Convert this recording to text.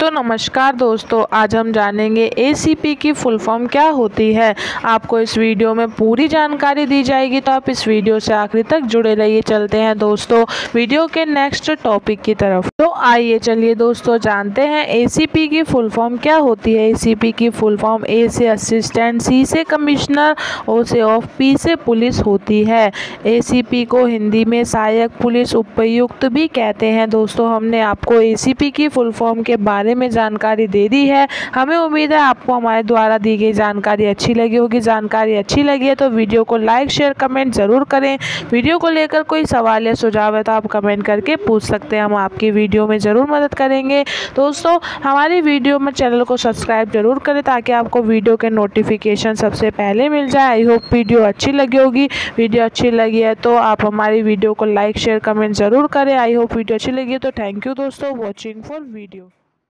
तो नमस्कार दोस्तों, आज हम जानेंगे एसीपी की फुल फॉर्म क्या होती है। आपको इस वीडियो में पूरी जानकारी दी जाएगी, तो आप इस वीडियो से आखिरी तक जुड़े रहिए। चलते हैं दोस्तों वीडियो के नेक्स्ट टॉपिक की तरफ। तो आइए चलिए दोस्तों जानते हैं एसीपी की फुल फॉर्म क्या होती है। एसीपी की फुल फॉर्म ए से असिस्टेंट, सी से कमिश्नर, ओ से ऑफ, पी से पुलिस होती है। एसीपी को हिंदी में सहायक पुलिस उपायुक्त भी कहते हैं। दोस्तों हमने आपको एसीपी की फुल फॉर्म के बारे में जानकारी दे दी है। हमें उम्मीद है आपको हमारे द्वारा दी गई जानकारी अच्छी लगी होगी। जानकारी अच्छी लगी है तो वीडियो को लाइक शेयर कमेंट ज़रूर करें। वीडियो को लेकर कोई सवाल या सुझाव है तो आप कमेंट करके पूछ सकते हैं, हम आपकी वीडियो में ज़रूर मदद करेंगे। दोस्तों हमारी वीडियो में चैनल को सब्सक्राइब जरूर करें ताकि आपको वीडियो के नोटिफिकेशन सबसे पहले मिल जाए। आई होप वीडियो अच्छी लगी होगी। वीडियो अच्छी लगी है तो आप हमारी वीडियो को लाइक शेयर कमेंट ज़रूर करें। आई होप वीडियो अच्छी लगी है तो थैंक यू दोस्तों वॉचिंग फॉर वीडियो।